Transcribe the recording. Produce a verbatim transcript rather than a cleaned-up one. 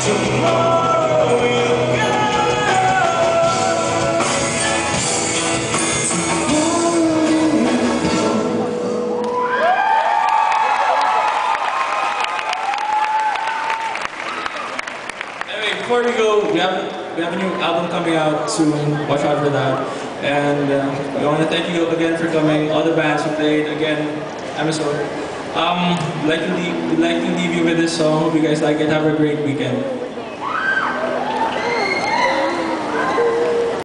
Before we go, we have we have a new album coming out soon. Watch out for that. And uh, we want to thank you again for coming. All the bands who played. Again, Amazon. Um, we'd like to leave, we'd like to leave you with this song. Hope you guys like it. Have a great weekend.